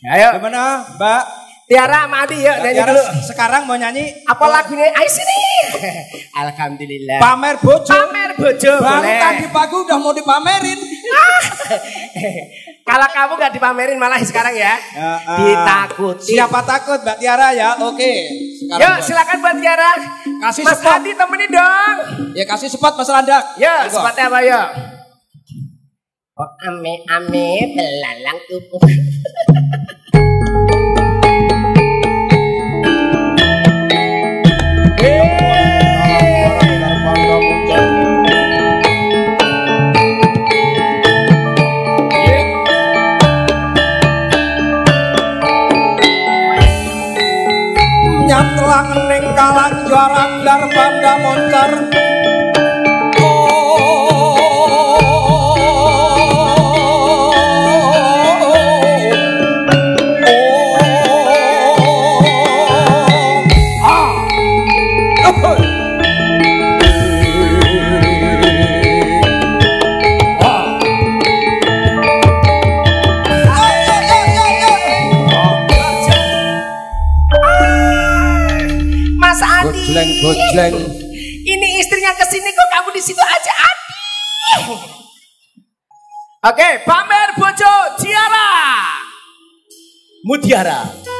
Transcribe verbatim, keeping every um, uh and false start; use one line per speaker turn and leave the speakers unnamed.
Ayo.
Gimana, Mbak?
Tiara Madi yuk nyanyi
Tiara,
dulu.
sekarang mau nyanyi
apa lagunya? Ayo sini. Alhamdulillah.
Pamer bojo.
Pamer bojo.
Baru
boleh.
tadi pagi udah mau dipamerin.
Kalau kamu gak dipamerin malah sekarang ya.
Ya, uh,
ditakuti.
Siapa takut Mbak Tiara ya? Oke. Sekarang
Yuk silakan buat Tiara.
Kasih
Mas
support.
Adi temenin dong.
Ya kasih support Mas Landak.
Yuk spotnya apa yuk? Oh ame ame belalang tubuh.
Nyatlang ning kalang jarak dar banda moncar. Gojleng, gojleng.
Ini istrinya kesini kok kamu di situ aja Adi. Oke, pamer bojo Tiara. Mutiara.